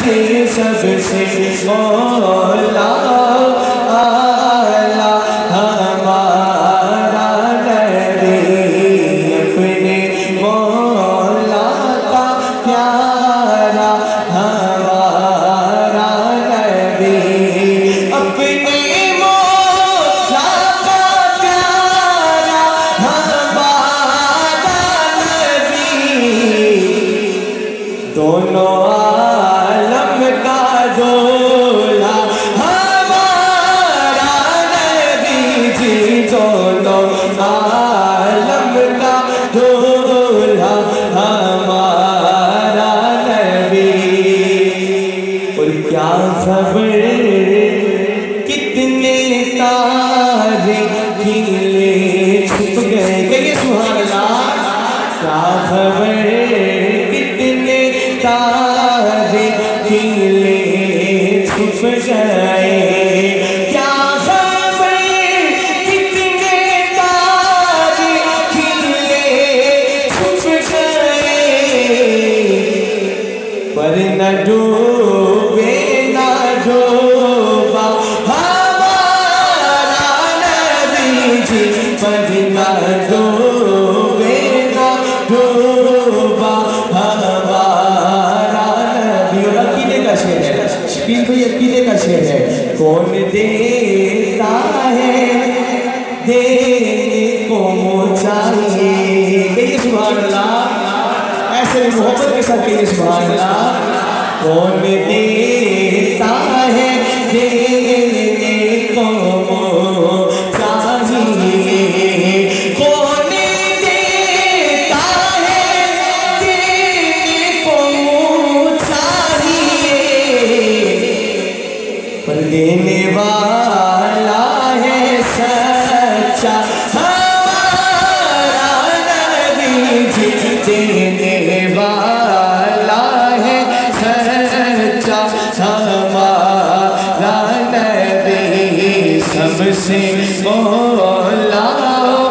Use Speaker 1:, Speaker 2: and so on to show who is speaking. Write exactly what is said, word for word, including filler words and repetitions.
Speaker 1: जी सबसे मौला आला हमारा नबी, अपने मौला का प्यारा हमारा नबी, अपने मौला का प्यारा हमारा नबी, दोनों आलम का दूल्हा हमारा नबी जी, दोनों आलम का दूल्हा हमारा नबी। और क्या खबर कितने तारे खिले छुप गए, कहिए सुभान अल्लाह। क्या खबर कितने तारे खिले छुप गए, क्या खबर कितने तारे खिले छुप गए, पर न डूबे न डूबा हमारा नबी जी, पर न डूबे न डूबा हमारा नबी। और अकीदे का शेर है, शकील भाई अकीदे का शेर है, कौन देता है देने को चाहिए, कहिए सुभान अल्लाह। ऐसे मोहब्बत के साथ कहिए सुभान अल्लाह। कौन देता है देने को चाहिए, कौन देता है देने को चाहिए, पर देने वाला है सच्चा हमारा नबी जी, देने वाला है सच्चा हमारा नबी, सबसे मौला